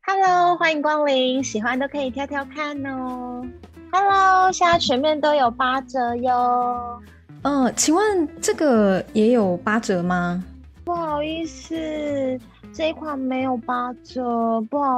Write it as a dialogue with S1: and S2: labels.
S1: Hello，欢迎光临，喜欢都可以挑挑看哦。Hello，现在全面都有8折哟。
S2: 请问这个也有8折吗？
S1: 不好意思，这一款没有8折，不好